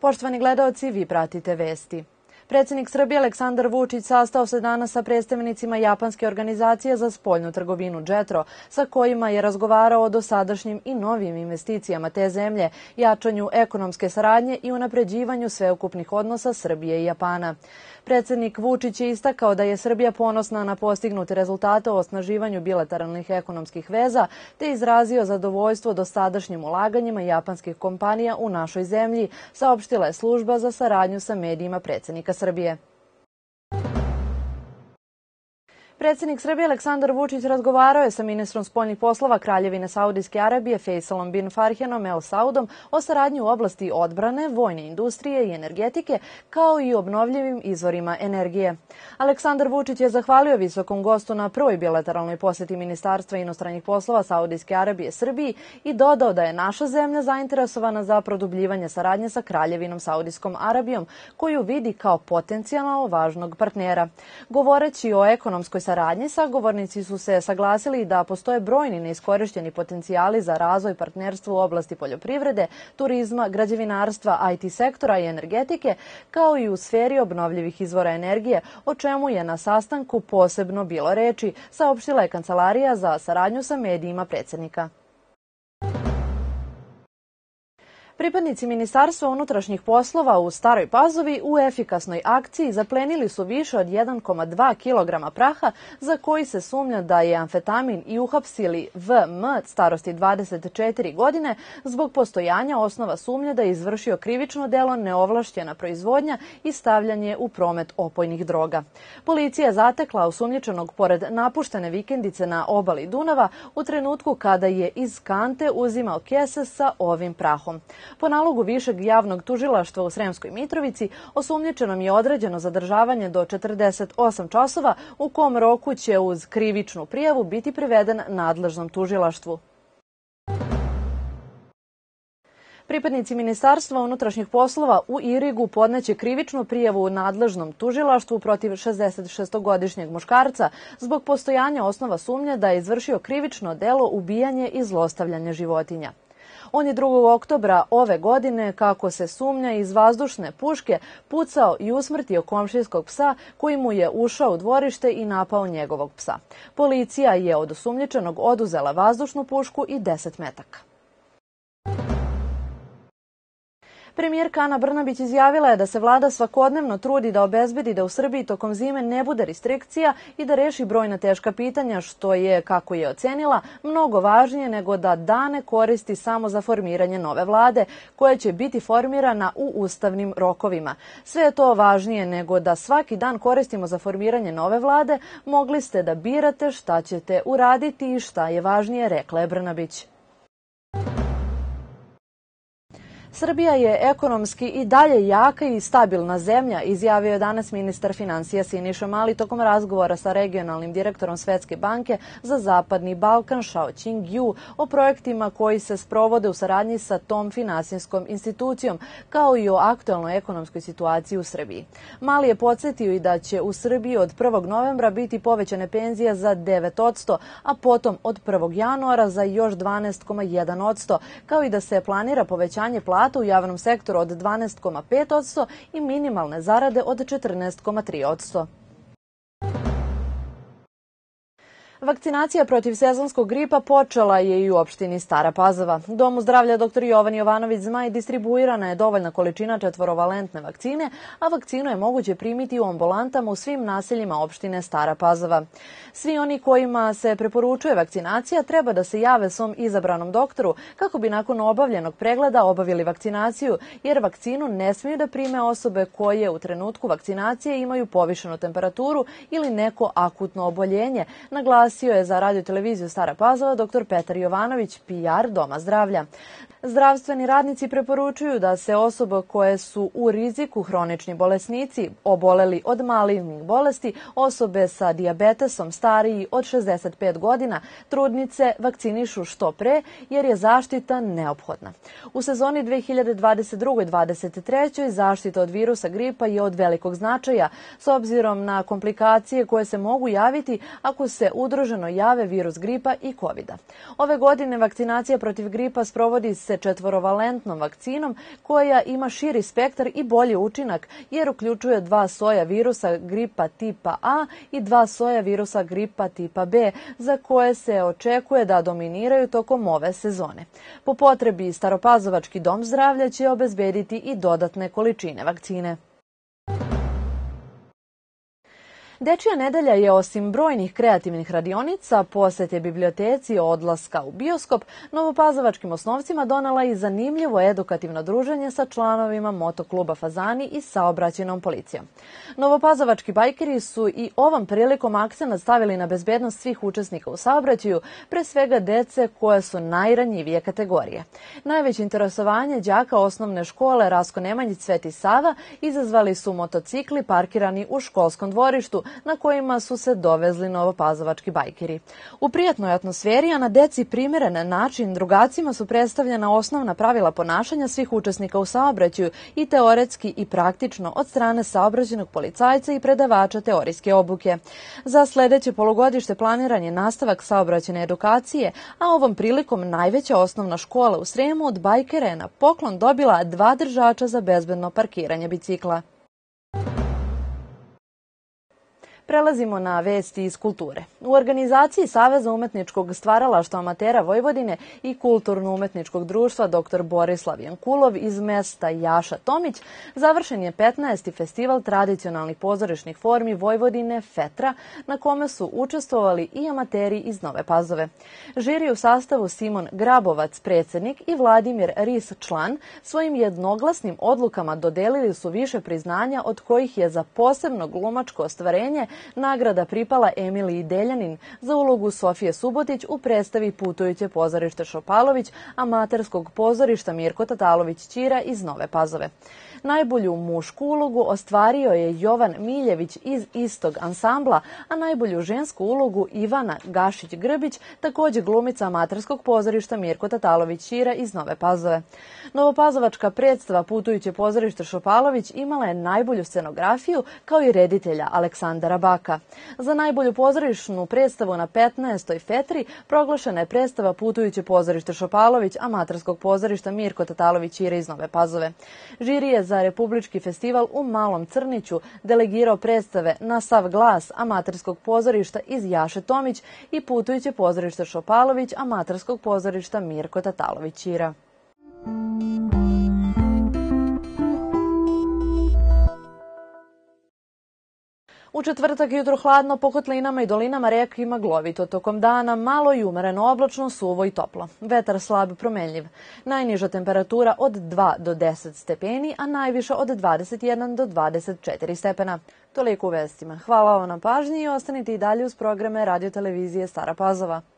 Poštovani gledaoci, vi pratite vesti. Predsjednik Srbije Aleksandar Vučić sastao se danas sa predstavnicima japanske organizacije za spoljnu trgovinu JETRO, sa kojima je razgovarao o dosadašnjim i novim investicijama te zemlje, jačanju ekonomske saradnje i unapređivanju sveukupnih odnosa Srbije i Japana. Predsjednik Vučić je istakao da je Srbija ponosna na postignute rezultate o osnaživanju bilateralnih ekonomskih veza, te izrazio zadovoljstvo dosadašnjim ulaganjima japanskih kompanija u našoj zemlji, saopštila je služba za saradnju sa medijima predsjednika Srbije. Predsjednik Srbije Aleksandar Vučić razgovarao je sa ministrom spoljnih poslova Kraljevine Saudijske Arabije Faisalom bin Farhanom El Saudom o saradnji u oblasti odbrane, vojne industrije i energetike, kao i obnovljivim izvorima energije. Aleksandar Vučić je zahvalio visokom gostu na prvoj bilateralnoj posjeti Ministarstva inostranih poslova Saudijske Arabije Srbiji i dodao da je naša zemlja zainteresovana za produbljivanje saradnje sa Kraljevinom Saudijskom Arabijom, koju vidi kao potencijalno važnog partnera. Govoreći o ekonomskoj saradnji, sagovornici su se saglasili da postoje brojni neiskorišćeni potencijali za razvoj partnerstva u oblasti poljoprivrede, turizma, građevinarstva, IT sektora i energetike, kao i u sferi obnovljivih izvora energije, o čemu je na sastanku posebno bilo reči, saopštila je Kancelarija za saradnju sa medijima predsjednika. Pripadnici Ministarstva unutrašnjih poslova u Staroj Pazovi u efikasnoj akciji zaplenili su više od 1,2 kg praha za koji se sumnja da je amfetamin i uhapsili VM starosti 24 godine zbog postojanja osnova sumnje da je izvršio krivično delo neovlašćena proizvodnja i stavljanje u promet opojnih droga. Policija je zatekla osumnjičenog pored napuštene vikendice na obali Dunava u trenutku kada je iz kante uzimao kese sa ovim prahom. Po nalogu Višeg javnog tužilaštva u Sremskoj Mitrovici, osumnjičenom je određeno zadržavanje do 48 časova, u kom roku će uz krivičnu prijavu biti priveden nadležnom tužilaštvu. Pripadnici Ministarstva unutrašnjih poslova u Irigu podneće krivičnu prijavu u nadležnom tužilaštvu protiv 66-godišnjeg muškarca zbog postojanja osnova sumnje da je izvršio krivično delo ubijanje i zlostavljanje životinja. On je 2. oktobra ove godine, kako se sumnja, iz vazdušne puške pucao i usmrtio komšijskog psa koji mu je ušao u dvorište i napao njegovog psa. Policija je od osumnjičenog oduzela vazdušnu pušku i 10 metaka. Premijerka Ana Brnabić izjavila je da se vlada svakodnevno trudi da obezbedi da u Srbiji tokom zime ne bude restrikcija i da reši brojna teška pitanja, što je, kako je ocenila, mnogo važnije nego da dane koristi samo za formiranje nove vlade, koja će biti formirana u ustavnim rokovima. Sve je to važnije nego da svaki dan koristimo za formiranje nove vlade, mogli ste da birate šta ćete uraditi i šta je važnije, rekla je Brnabić. Srbija je ekonomski i dalje jaka i stabilna zemlja, izjavio je danas ministar finansija Siniša Mali tokom razgovora sa regionalnim direktorom Svetske banke za Zapadni Balkan Shao Qing-ju o projektima koji se sprovode u saradnji sa tom finansijskom institucijom, kao i o aktuelnoj ekonomskoj situaciji u Srbiji. Mali je podsjetio i da će u Srbiji od 1. novembra biti povećane penzije za 9%, a potom od 1. januara za još 12,1%, kao i da se planira povećanje plata u javnom sektoru od 12,5% i minimalne zarade od 14,3%. Vakcinacija protiv sezonskog gripa počela je i u opštini Stara Pazova. U Domu zdravlja dr. Jovan Jovanović Zmaj distribuirana je dovoljna količina četvorovalentne vakcine, a vakcinu je moguće primiti u ambulantama u svim naseljima opštine Stara Pazova. Svi oni kojima se preporučuje vakcinacija treba da se jave svom izabranom doktoru kako bi nakon obavljenog pregleda obavili vakcinaciju, jer vakcinu ne smiju da prime osobe koje u trenutku vakcinacije imaju povišenu temperaturu ili neko akutno oboljenje, naglasio je za radio-televiziju Stara Pazova dr. Petar Jovanović, PR Doma zdravlja. Zdravstveni radnici preporučuju da se osobe koje su u riziku, hronični bolesnici, oboleli od malignih bolesti, osobe sa dijabetesom, stariji od 65 godina, trudnice vakcinišu što pre, jer je zaštita neophodna. U sezoni 2022-2023 zaštita od virusa gripa je od velikog značaja, s obzirom na komplikacije koje se mogu javiti ako se udruže udruženo jave virus gripa i covida. Ove godine vakcinacija protiv gripa sprovodi se četvorovalentnom vakcinom koja ima širi spektar i bolji učinak jer uključuje 2 soja virusa gripa tipa A i 2 soja virusa gripa tipa B za koje se očekuje da dominiraju tokom ove sezone. Po potrebi Staropazovački dom zdravlja će obezbediti i dodatne količine vakcine. Dečija nedelja je osim brojnih kreativnih radionica, posete biblioteci, odlaska u bioskop, novopazovačkim osnovcima donela i zanimljivo edukativno druženje sa članovima motokluba Fazani i saobraćajnom policijom. Novopazovački bajkeri su i ovom prilikom akcenat stavili na bezbednost svih učesnika u saobraćaju, pre svega dece koje su najranjivije kategorije. Najveće interesovanje đaka osnovne škole Rasko Nemanjić Sveti Sava izazvali su motocikli parkirani u školskom dvorištu, na kojima su se dovezli novopazovački bajkeri. U prijatnoj atmosferi, a na deci primeren način, drugacima su predstavljena osnovna pravila ponašanja svih učesnika u saobraćaju i teoretski i praktično od strane saobraćajnog policajca i predavača teorijske obuke. Za sledeće polugodište planiran je nastavak saobraćajne edukacije, a ovom prilikom najveća osnovna škola u Sremu od bajkera je na poklon dobila 2 držača za bezbedno parkiranje bicikla. Prelazimo na vesti iz kulture. U organizaciji Saveza umetničkog stvaralaštva amatera Vojvodine i Kulturno-umetničkog društva dr. Borislav Jankulov iz mesta Jaša Tomić završen je 15. festival tradicionalnih pozorišnih formi Vojvodine FETRA, na kome su učestvovali i amateri iz Nove Pazove. Žiri u sastavu Simon Grabovac, predsednik, i Vladimir Ris, član, svojim jednoglasnim odlukama dodelili su više priznanja, od kojih je za posebno glumačko ostvarenje nagrada pripala Emiliji Deljanin za ulogu Sofije Subotić u predstavi Putujuće pozorište Šopalović amaterskog pozorišta Mirko Tatalović Ćira iz Nove Pazove. Najbolju mušku ulogu ostvario je Jovan Miljević iz istog ansambla, a najbolju žensku ulogu Ivana Gašić-Grbić, takođe glumica amaterskog pozorišta Mirko Tatalović Ćira iz Nove Pazove. Novopazovačka predstava Putujuće pozorište Šopalović imala je najbolju scenografiju kao i reditelja Aleksandara Baka. Za najbolju pozorišnu predstavu na 15. Fetri proglašena je predstava Putujuće pozorište Šopalović amaterskog pozorišta Mirko Tatalović Ćira iz Nove Pazove. Žiri je za Republički festival u Malom Crniću delegirao predstave Na sav glas amaterskog pozorišta iz Jaše Tomić i Putujuće pozorište Šopalović amaterskog pozorišta Mirko Tatalović Ćira. U četvrtak jutro hladno, po kotlinama i dolinama reka i maglovito. Tokom dana malo i umereno oblačno, suvo i toplo. Vetar slab promenljiv. Najniža temperatura od 2 do 10 stepeni, a najviša od 21 do 24 stepena. Toliko u vestima. Hvala vam na pažnji i ostanite i dalje uz programe Radio televizije Stara Pazova.